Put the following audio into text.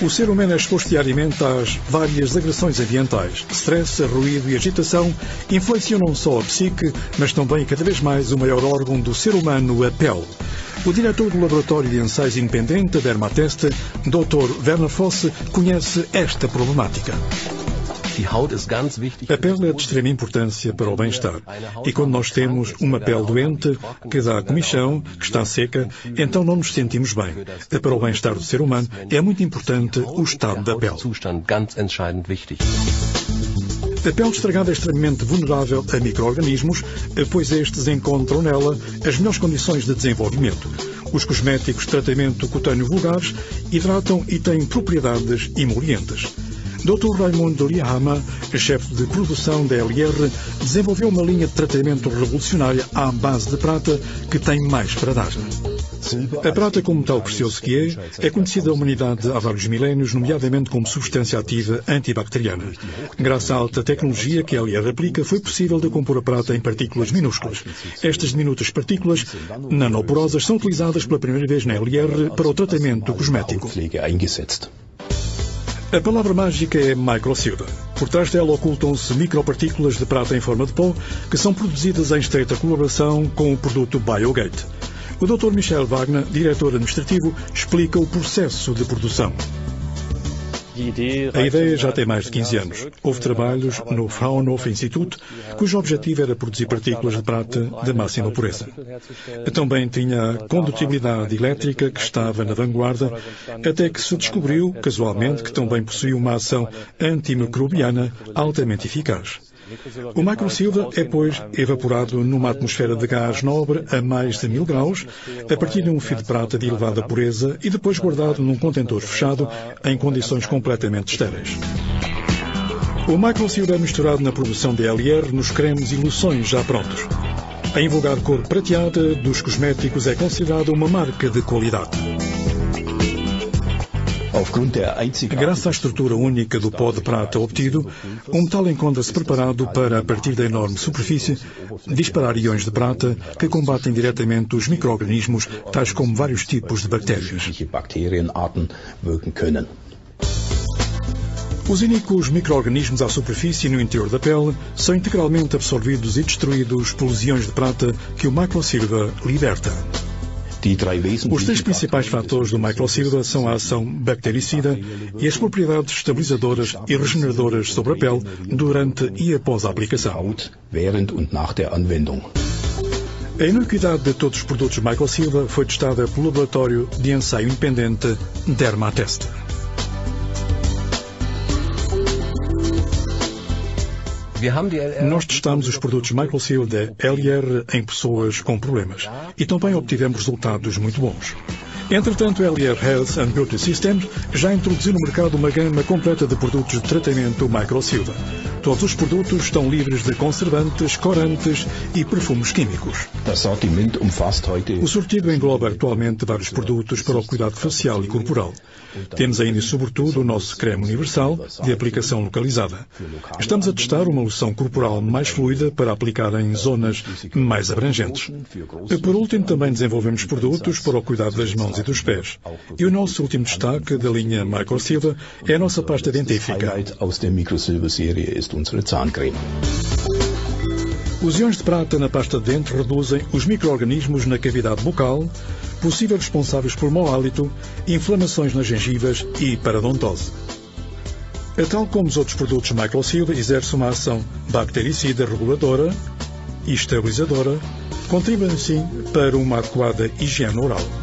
O ser humano é exposto diariamente às várias agressões ambientais. Stress, ruído e agitação influenciam não só a psique, mas também cada vez mais o maior órgão do ser humano, a pele. O diretor do Laboratório de Ensaios Independente, Dermateste, Dr. Werner Voss, conhece esta problemática. A pele é de extrema importância para o bem-estar. E quando nós temos uma pele doente, que dá comichão, que está seca, então não nos sentimos bem. Para o bem-estar do ser humano é muito importante o estado da pele. A pele estragada é extremamente vulnerável a micro-organismos, pois estes encontram nela as melhores condições de desenvolvimento. Os cosméticos de tratamento cutâneo vulgares hidratam e têm propriedades emolientes. Dr. Raimundo Lihama, chefe de produção da LR, desenvolveu uma linha de tratamento revolucionária à base de prata que tem mais para dar. A prata, como metal precioso que é conhecida da humanidade há vários milénios, nomeadamente como substância ativa antibacteriana. Graças à alta tecnologia que a LR aplica, foi possível decompor a prata em partículas minúsculas. Estas diminutas partículas nanoporosas são utilizadas pela primeira vez na LR para o tratamento cosmético. A palavra mágica é microsilver. Por trás dela ocultam-se micropartículas de prata em forma de pó que são produzidas em estreita colaboração com o produto Biogate. O Dr. Michel Wagner, diretor administrativo, explica o processo de produção. A ideia já tem mais de 15 anos. Houve trabalhos no Fraunhofer Institute, cujo objetivo era produzir partículas de prata de máxima pureza. Também tinha a condutibilidade elétrica, que estava na vanguarda, até que se descobriu, casualmente, que também possuía uma ação antimicrobiana altamente eficaz. O microsilver é, pois, evaporado numa atmosfera de gás nobre a mais de 1000 graus, a partir de um fio de prata de elevada pureza e depois guardado num contentor fechado em condições completamente estéreis. O microsilver é misturado na produção de LR nos cremes e loções já prontos. A invulgar cor prateada dos cosméticos é considerada uma marca de qualidade. Graças à estrutura única do pó de prata obtido, o metal encontra-se preparado para, a partir da enorme superfície, disparar íons de prata que combatem diretamente os micro-organismos, tais como vários tipos de bactérias. Os únicos micro-organismos à superfície e no interior da pele são integralmente absorvidos e destruídos pelos íons de prata que o microsilver liberta. Os três principais fatores do microsilver são a ação bactericida e as propriedades estabilizadoras e regeneradoras sobre a pele durante e após a aplicação. A inocuidade de todos os produtos microsilver foi testada pelo Laboratório de Ensaio Independente Dermateste. Nós testamos os produtos microsilver da LR em pessoas com problemas e também obtivemos resultados muito bons. Entretanto, a LR Health and Beauty Systems já introduziu no mercado uma gama completa de produtos de tratamento microsilver. Todos os produtos estão livres de conservantes, corantes e perfumes químicos. O sortido engloba atualmente vários produtos para o cuidado facial e corporal. Temos ainda e sobretudo o nosso creme universal de aplicação localizada. Estamos a testar uma loção corporal mais fluida para aplicar em zonas mais abrangentes. Por último, também desenvolvemos produtos para o cuidado das mãos e dos pés. E o nosso último destaque da linha Microsilver é a nossa pasta dentífica. Os íons de prata na pasta de dente reduzem os micro-organismos na cavidade bucal, possíveis responsáveis por mau hálito, inflamações nas gengivas e parodontose. Tal como os outros produtos microsilver, exerce uma ação bactericida reguladora e estabilizadora, contribuindo assim para uma adequada higiene oral.